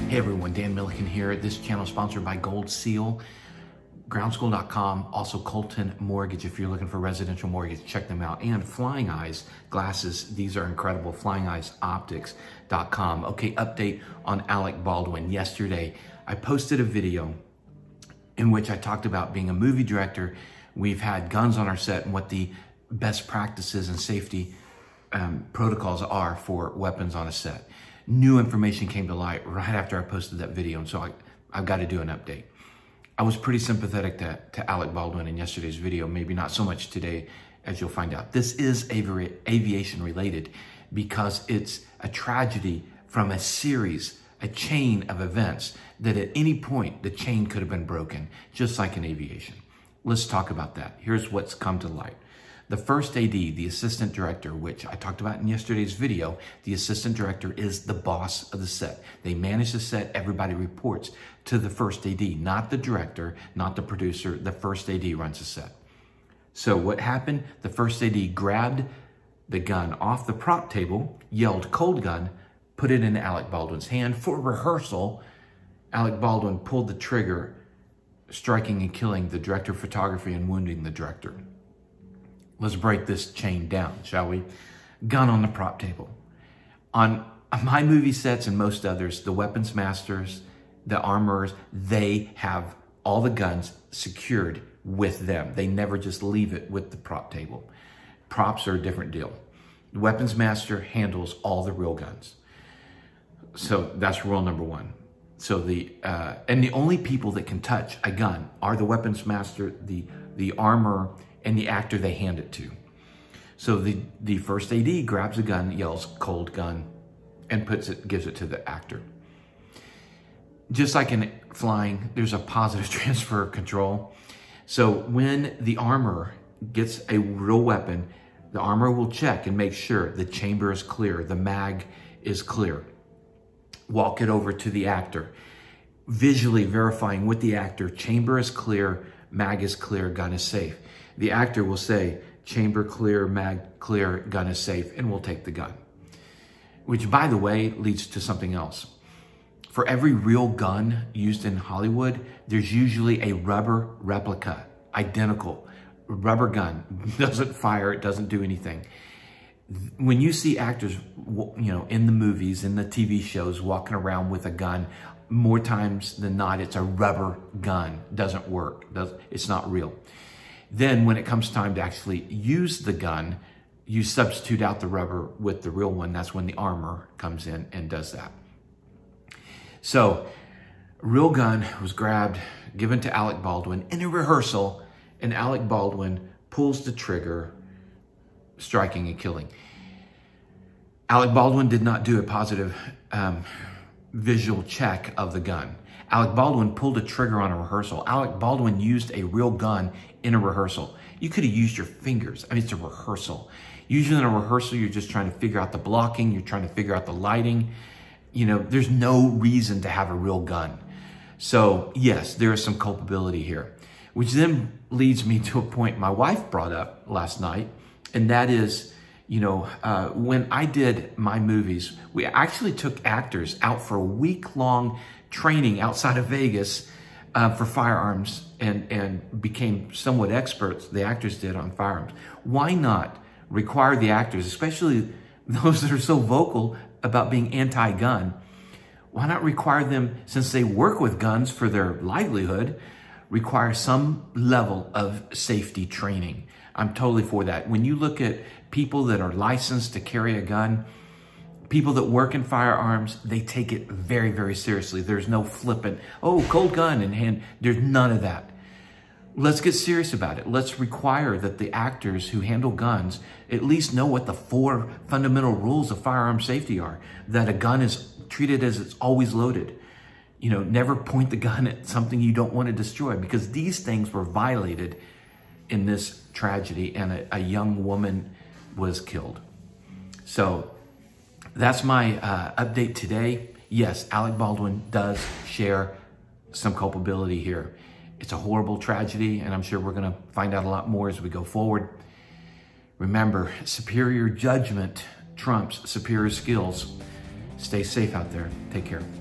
Hey everyone, Dan Milliken here. This channel is sponsored by Gold Seal, groundschool.com, also Colten Mortgage. If you're looking for residential mortgage, check them out. And Flying Eyes glasses, these are incredible, flyingeyesoptics.com. Okay, update on Alec Baldwin. Yesterday, I posted a video in which I talked about being a movie director. We've had guns on our set and what the best practices and safety protocols are for weapons on a set. New information came to light right after I posted that video, and so I've got to do an update. I was pretty sympathetic to Alec Baldwin in yesterday's video, maybe not so much today, as you'll find out. This is aviation related because it's a tragedy from a series, a chain of events that at any point the chain could have been broken, just like in aviation. Let's talk about that. Here's what's come to light. The first AD, the assistant director, which I talked about in yesterday's video, the assistant director is the boss of the set. They manage the set. Everybody reports to the first AD, not the director, not the producer. The first AD runs the set. So what happened? The first AD grabbed the gun off the prop table, yelled "cold gun," put it in Alec Baldwin's hand. For rehearsal, Alec Baldwin pulled the trigger, striking and killing the director of photography and wounding the director. Let's break this chain down, shall we? Gun on the prop table. On my movie sets and most others, the weapons masters, the armorers, they have all the guns secured with them. They never just leave it with the prop table. Props are a different deal. The weapons master handles all the real guns. So that's rule number one. So the only people that can touch a gun are the weapons master, the armorer, and the actor they hand it to. So the first AD grabs a gun, yells "cold gun," and gives it to the actor. Just like in flying, there's a positive transfer of control. So when the armorer gets a real weapon, the armorer will check and make sure the chamber is clear, the mag is clear. Walk it over to the actor, visually verifying with the actor, chamber is clear, mag is clear, gun is safe. The actor will say, chamber clear, mag clear, gun is safe, and we'll take the gun. Which, by the way, leads to something else. For every real gun used in Hollywood, there's usually a rubber replica, identical. Rubber gun, doesn't fire, it doesn't do anything. When you see actors, in the movies, in the TV shows, walking around with a gun, more times than not, it's a rubber gun. Doesn't work. It's not real. Then when it comes time to actually use the gun, you substitute out the rubber with the real one. That's when the armor comes in and does that. So a real gun was grabbed, given to Alec Baldwin in a rehearsal, and Alec Baldwin pulls the trigger, striking and killing. Alec Baldwin did not do a positive visual check of the gun. Alec Baldwin pulled a trigger on a rehearsal. Alec Baldwin used a real gun in a rehearsal. You could have used your fingers. I mean, it's a rehearsal. Usually in a rehearsal, you're just trying to figure out the blocking. You're trying to figure out the lighting. There's no reason to have a real gun. So yes, there is some culpability here, which then leads me to a point my wife brought up last night. And that is, when I did my movies, we actually took actors out for a week-long training outside of Vegas for firearms and became somewhat experts, the actors did, on firearms. Why not require the actors, especially those that are so vocal about being anti-gun, why not require them, since they work with guns for their livelihood, require some level of safety training? I'm totally for that. When you look at people that are licensed to carry a gun, people that work in firearms, they take it very, very seriously. There's no flippant, oh, cold gun in hand. There's none of that. Let's get serious about it. Let's require that the actors who handle guns at least know what the 4 fundamental rules of firearm safety are. That a gun is treated as it's always loaded. Never point the gun at something you don't want to destroy, because these things were violated in this tragedy, and a young woman was killed. So that's my update today. Yes, Alec Baldwin does share some culpability here. It's a horrible tragedy, and I'm sure we're going to find out a lot more as we go forward. Remember, superior judgment trumps superior skills. Stay safe out there. Take care.